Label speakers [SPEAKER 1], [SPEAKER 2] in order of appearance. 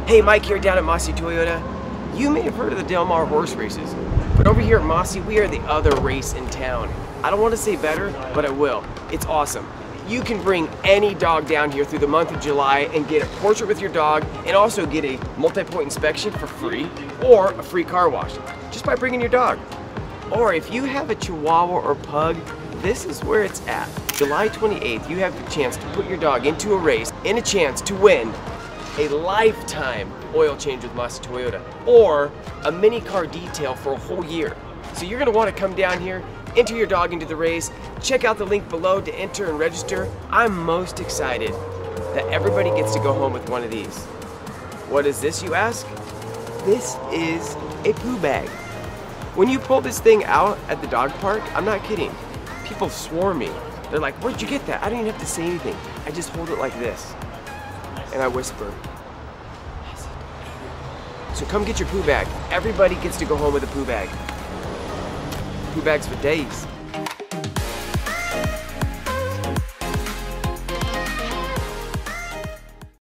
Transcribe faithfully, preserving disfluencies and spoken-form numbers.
[SPEAKER 1] Hey, Mike here down at Mossy Toyota. You may have heard of the Del Mar horse races, but over here at Mossy, we are the other race in town. I don't want to say better, but I will. It's awesome. You can bring any dog down here through the month of July and get a portrait with your dog and also get a multi-point inspection for free or a free car wash just by bringing your dog. Or if you have a Chihuahua or Pug, this is where it's at. July twenty-eighth, you have the chance to put your dog into a race and a chance to win a lifetime oil change with Mossy Toyota or a mini car detail for a whole year. So you're gonna wanna come down here, enter your dog into the race, check out the link below to enter and register. I'm most excited that everybody gets to go home with one of these. What is this, you ask? This is a poo bag. When you pull this thing out at the dog park, I'm not kidding, people swarm me. They're like, where'd you get that? I don't even have to say anything. I just hold it like this. And I whisper. So come get your poo bag. Everybody gets to go home with a poo bag. Poo bags for days.